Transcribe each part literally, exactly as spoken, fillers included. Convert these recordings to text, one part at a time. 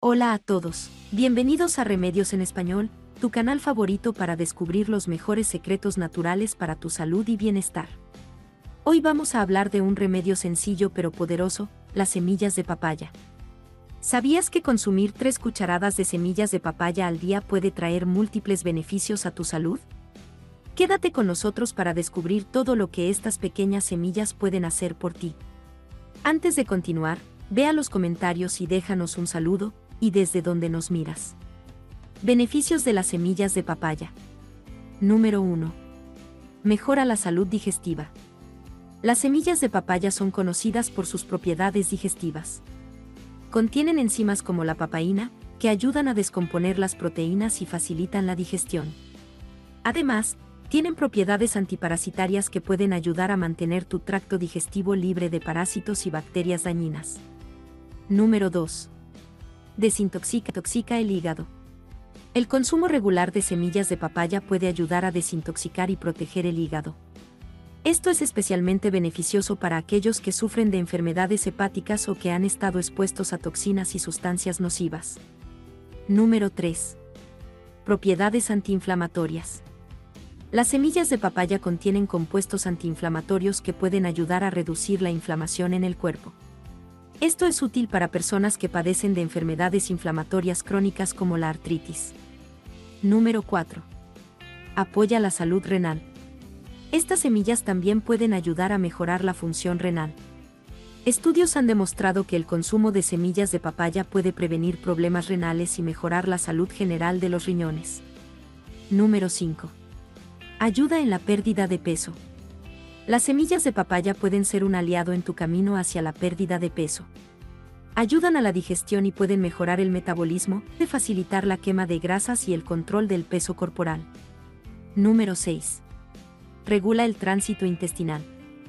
Hola a todos, bienvenidos a Remedios en Español, tu canal favorito para descubrir los mejores secretos naturales para tu salud y bienestar. Hoy vamos a hablar de un remedio sencillo pero poderoso, las semillas de papaya. ¿Sabías que consumir tres cucharadas de semillas de papaya al día puede traer múltiples beneficios a tu salud? Quédate con nosotros para descubrir todo lo que estas pequeñas semillas pueden hacer por ti. Antes de continuar, ve a los comentarios y déjanos un saludo, y desde donde nos miras. Beneficios de las semillas de papaya. Número uno. Mejora la salud digestiva. Las semillas de papaya son conocidas por sus propiedades digestivas. Contienen enzimas como la papaína, que ayudan a descomponer las proteínas y facilitan la digestión. Además, tienen propiedades antiparasitarias que pueden ayudar a mantener tu tracto digestivo libre de parásitos y bacterias dañinas. Número dos. Desintoxica toxica el hígado. El consumo regular de semillas de papaya puede ayudar a desintoxicar y proteger el hígado. Esto es especialmente beneficioso para aquellos que sufren de enfermedades hepáticas o que han estado expuestos a toxinas y sustancias nocivas. Número tres. Propiedades antiinflamatorias. Las semillas de papaya contienen compuestos antiinflamatorios que pueden ayudar a reducir la inflamación en el cuerpo. Esto es útil para personas que padecen de enfermedades inflamatorias crónicas como la artritis. Número cuatro. Apoya la salud renal. Estas semillas también pueden ayudar a mejorar la función renal. Estudios han demostrado que el consumo de semillas de papaya puede prevenir problemas renales y mejorar la salud general de los riñones. Número cinco. Ayuda en la pérdida de peso. Las semillas de papaya pueden ser un aliado en tu camino hacia la pérdida de peso. Ayudan a la digestión y pueden mejorar el metabolismo, de facilitar la quema de grasas y el control del peso corporal. Número seis. Regula el tránsito intestinal.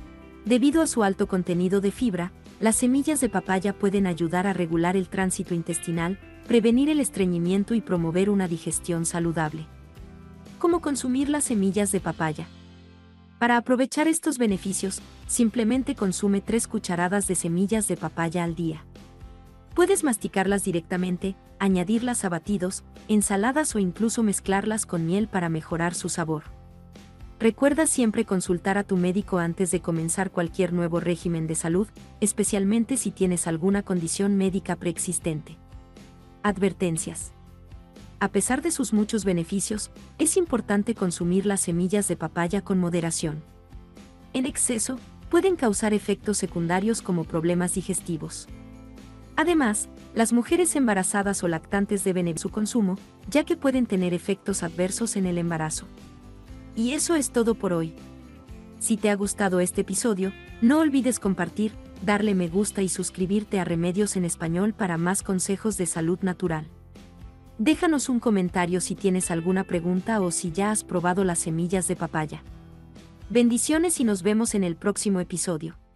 Debido a su alto contenido de fibra, las semillas de papaya pueden ayudar a regular el tránsito intestinal, prevenir el estreñimiento y promover una digestión saludable. ¿Cómo consumir las semillas de papaya? Para aprovechar estos beneficios, simplemente consume tres cucharadas de semillas de papaya al día. Puedes masticarlas directamente, añadirlas a batidos, ensaladas o incluso mezclarlas con miel para mejorar su sabor. Recuerda siempre consultar a tu médico antes de comenzar cualquier nuevo régimen de salud, especialmente si tienes alguna condición médica preexistente. Advertencias. A pesar de sus muchos beneficios, es importante consumir las semillas de papaya con moderación. En exceso, pueden causar efectos secundarios como problemas digestivos. Además, las mujeres embarazadas o lactantes deben evitar su consumo, ya que pueden tener efectos adversos en el embarazo. Y eso es todo por hoy. Si te ha gustado este episodio, no olvides compartir, darle me gusta y suscribirte a Remedios en Español para más consejos de salud natural. Déjanos un comentario si tienes alguna pregunta o si ya has probado las semillas de papaya. Bendiciones y nos vemos en el próximo episodio.